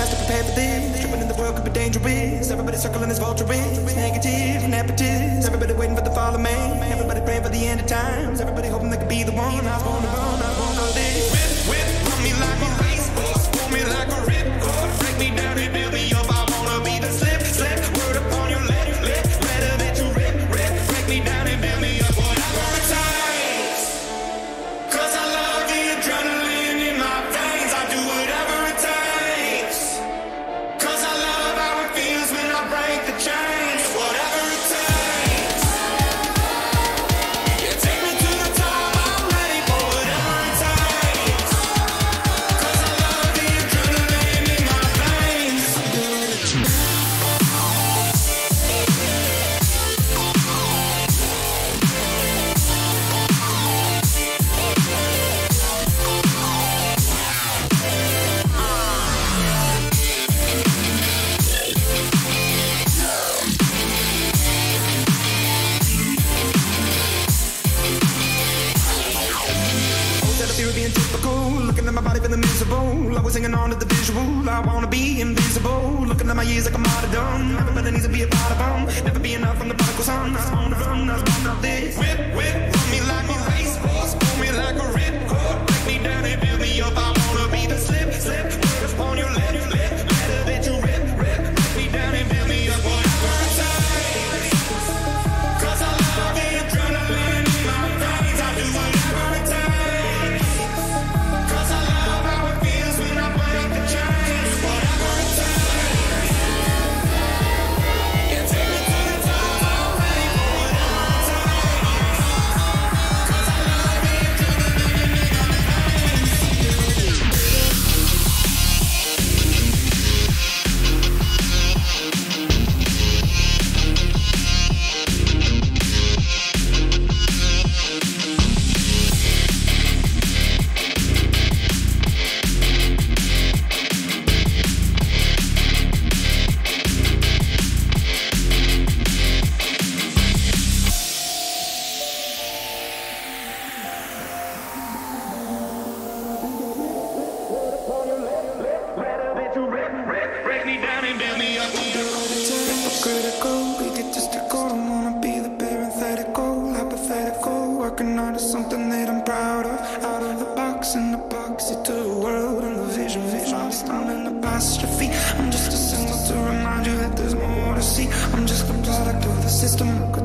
past to prepare for this. Tripping in the world could be dangerous. Everybody circling as vultures, negative and appetites. Everybody waiting for the fall of man. Everybody praying for the end of times. Everybody hoping they could be the one. I was born to run, I was born to live. Whip, run me like a racehorse, pull me like a ripcord. Break me down and build me up. I wanna be the slip. Word upon your lip. Better that you rip. Break me down and build me up. Whatever it takes. 'Cause I love the adrenaline in my veins. I do whatever it takes. 'Cause I love how it feels when I break the chains. Whatever it takes. You take me to the top. I'm ready for whatever it takes. 'Cause I love the adrenaline in my veins. Instead of fear of being typical, looking at my body feeling miserable. Always hanging on to the visual. I wanna be invisible. Looking at my years like a martyrdom. Everybody needs to be a part of them. Never be enough from the prodigal son. I was born to run, I was born to this. Whip, run me like a racehorse, pull me like a ripcord. Break me down and build me up. I wanna be the slip. Word upon your lip. Better that you rip. Break me down and build me up. Whatever it takes. 'Cause I love the adrenaline in my veins. I do whatever it takes. 'Cause I love how it feels when I break the chains. Whatever it takes. Yeah, take me to the top. I'm ready for whatever it takes. 'Cause I love the adrenaline in my veins. Better that you rip. Break me down and build me up. Hypocritical, egotistical, don't wanna be the parenthetical, hypothetical, working hard is something that I'm proud of. Out of the box, in the box, into the world, and the vision lost. I'm an apostrophe. I'm just a symbol to remind you that there's more to see. I'm just a product of the system.